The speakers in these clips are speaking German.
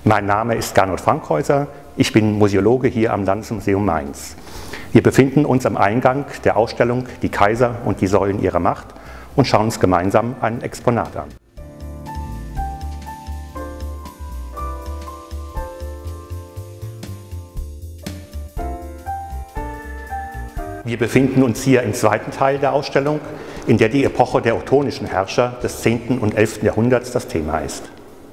Mein Name ist Gernot Frankhäuser, ich bin Museologe hier am Landesmuseum Mainz. Wir befinden uns am Eingang der Ausstellung Die Kaiser und die Säulen ihrer Macht und schauen uns gemeinsam ein Exponat an. Wir befinden uns hier im zweiten Teil der Ausstellung, in der die Epoche der ottonischen Herrscher des 10. und 11. Jahrhunderts das Thema ist.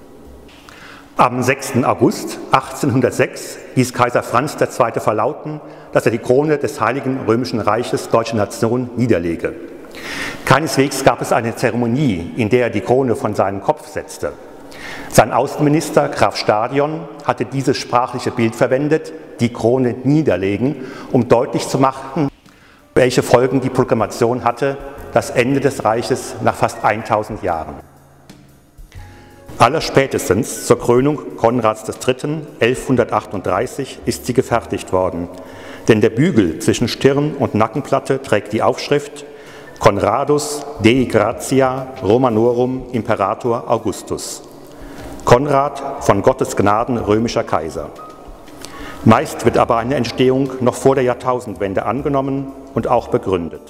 Am 6. August 1806 ließ Kaiser Franz II. Verlauten, dass er die Krone des Heiligen Römischen Reiches Deutsche Nation niederlege. Keineswegs gab es eine Zeremonie, in der er die Krone von seinem Kopf setzte. Sein Außenminister Graf Stadion hatte dieses sprachliche Bild verwendet, die Krone niederlegen, um deutlich zu machen, welche Folgen die Proklamation hatte, das Ende des Reiches nach fast 1000 Jahren. Allerspätestens zur Krönung Konrads III. 1138 ist sie gefertigt worden, denn der Bügel zwischen Stirn und Nackenplatte trägt die Aufschrift Conradus Dei Gratia Romanorum Imperator Augustus. Konrad von Gottes Gnaden römischer Kaiser. Meist wird aber eine Entstehung noch vor der Jahrtausendwende angenommen und auch begründet.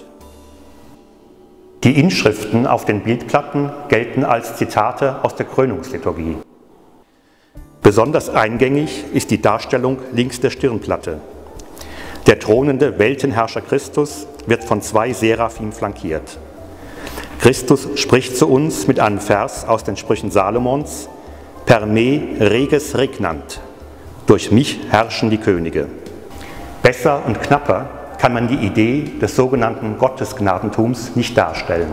Die Inschriften auf den Bildplatten gelten als Zitate aus der Krönungsliturgie. Besonders eingängig ist die Darstellung links der Stirnplatte. Der thronende Weltenherrscher Christus wird von zwei Seraphim flankiert. Christus spricht zu uns mit einem Vers aus den Sprüchen Salomons: Per me reges regnant, durch mich herrschen die Könige. Besser und knapper kann man die Idee des sogenannten Gottesgnadentums nicht darstellen.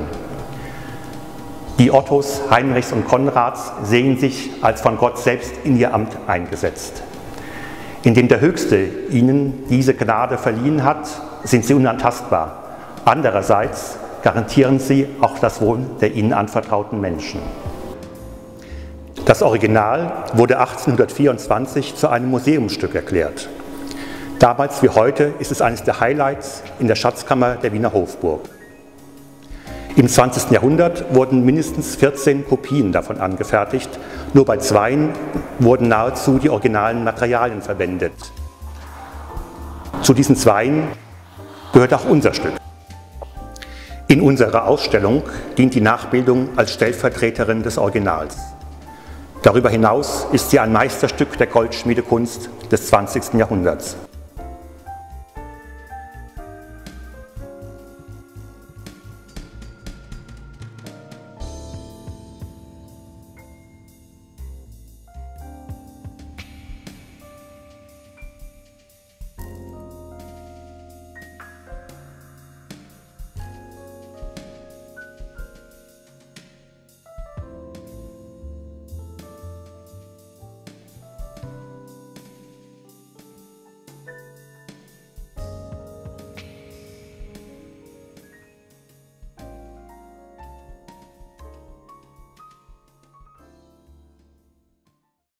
Die Ottos, Heinrichs und Konrads sehen sich als von Gott selbst in ihr Amt eingesetzt. Indem der Höchste ihnen diese Gnade verliehen hat, sind sie unantastbar. Andererseits garantieren sie auch das Wohl der ihnen anvertrauten Menschen. Das Original wurde 1824 zu einem Museumsstück erklärt. Damals wie heute ist es eines der Highlights in der Schatzkammer der Wiener Hofburg. Im 20. Jahrhundert wurden mindestens 14 Kopien davon angefertigt, nur bei zweien wurden nahezu die originalen Materialien verwendet. Zu diesen zweien gehört auch unser Stück. In unserer Ausstellung dient die Nachbildung als Stellvertreterin des Originals. Darüber hinaus ist sie ein Meisterstück der Goldschmiedekunst des 20. Jahrhunderts.